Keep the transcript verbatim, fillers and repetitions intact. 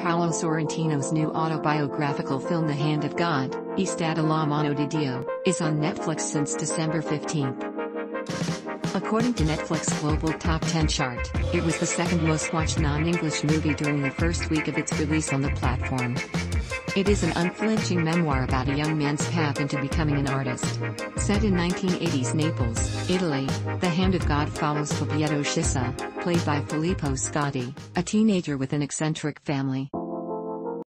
Paolo Sorrentino's new autobiographical film The Hand of God, e stata la mano di Dio, is on Netflix since December fifteenth. According to Netflix Global Top ten chart, it was the second most watched non-English movie during the first week of its release on the platform. It is an unflinching memoir about a young man's path into becoming an artist. Set in nineteen eighties Naples, Italy, The Hand of God follows Fabietto Schisa, played by Filippo Scotti, a teenager with an eccentric family.